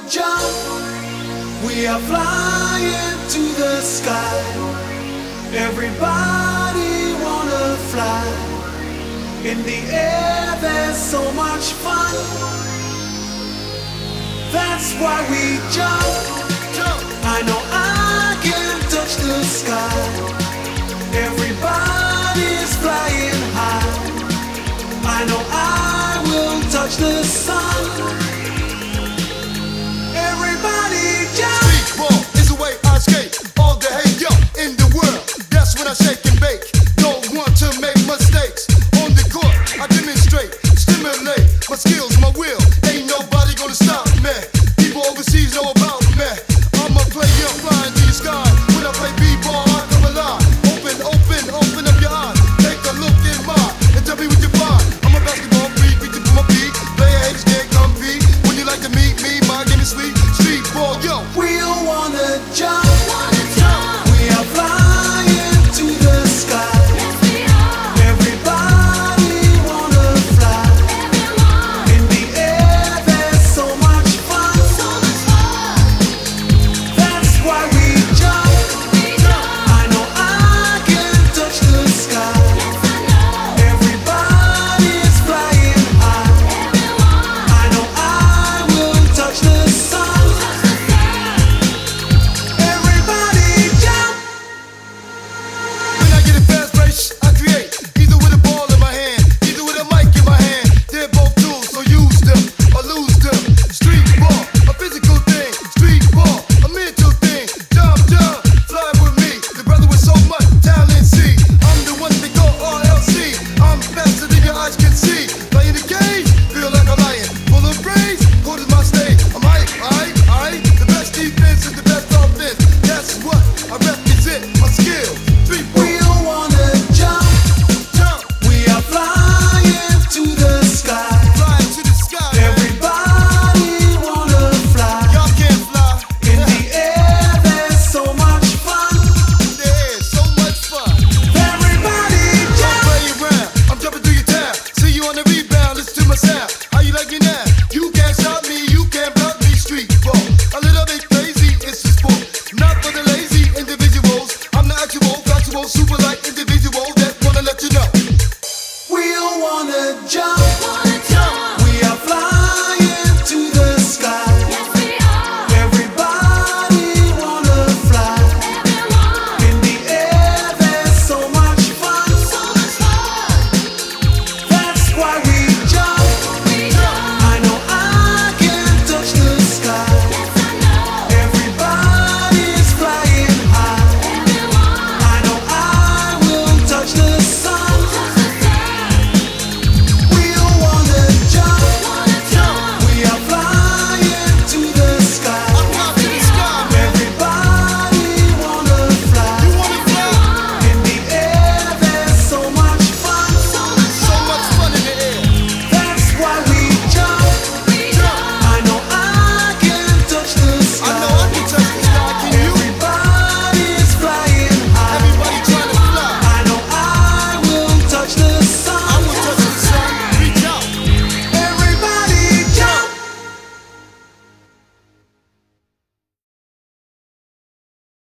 jump, we are flying to the sky. Everybody wanna fly. In the air there's so much fun. That's why we jump. I know I can touch the sky. Everybody's flying high. I know I will touch the sun. Everybody jump. Streetball is the way I skate. All the hate yo in the world. That's when I shake and bake. Don't want to make mistakes. On the court, I demonstrate, stimulate my skills, my will. Ain't nobody gonna stop me. People overseas know about me. I'm a player flying to the sky. When I play b-ball, I come alive. Open up your eyes. Take a look in mine and tell me what you find. I'm a basketball freak, reaching for my peak. Player haters can't compete. When you like to meet me, my game is sweet.